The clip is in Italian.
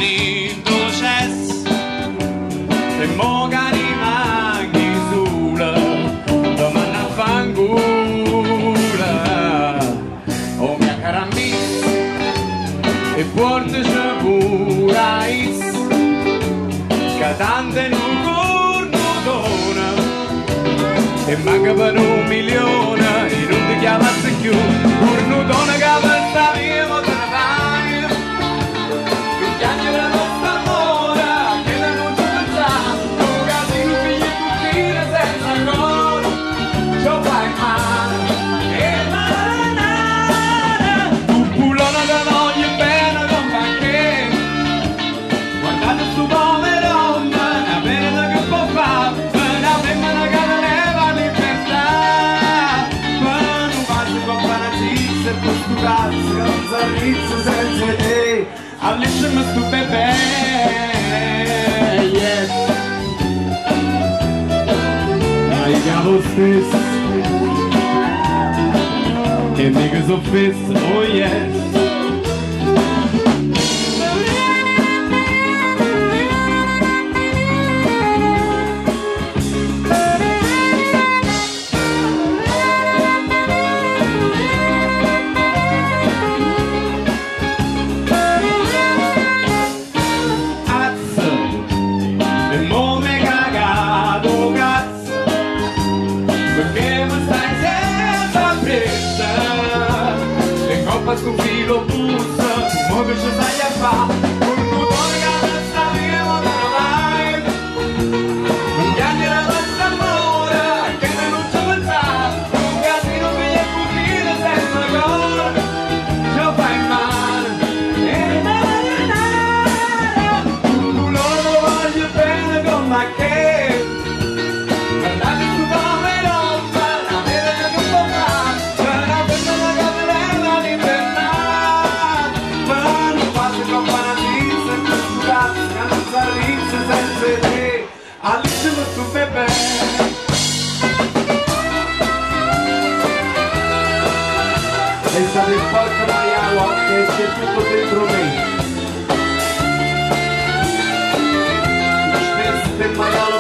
in processo e mo che rimanghi sola domani a fangula o mia cara amica e portaci pure a is che tante non corno e manca per 1 milione e non ti chiamasse più corno donna che pensa vivo te ne vai che piangere la nostra amore che da non ci pensare tu casino figli e cucine senza ancora ci fai male e manare tu pulona che voglio bene con perché guardate su poverone una pena che può fare una femmina che non leva libertà quando passi con fanatizia e questo cazzo che non s'arrizza senza te all'inizio stu bebè yes ai cavo stesso e mica so fesso oh yes sto filo bussa, mo che ci sai a fa, con tutto che sta vivo da vai. Non piangere la nostra amore, che non ci pensare, un casino che è cucina senza cuore, ci fai male. E tu loro voglio bene con ma che, guardate su come roba, la vera che non può fare, c'è una persona che me leva libertà. All'inizio tu bebè e state in porca maialo che c'è tutto dentro me. Stesso te maialo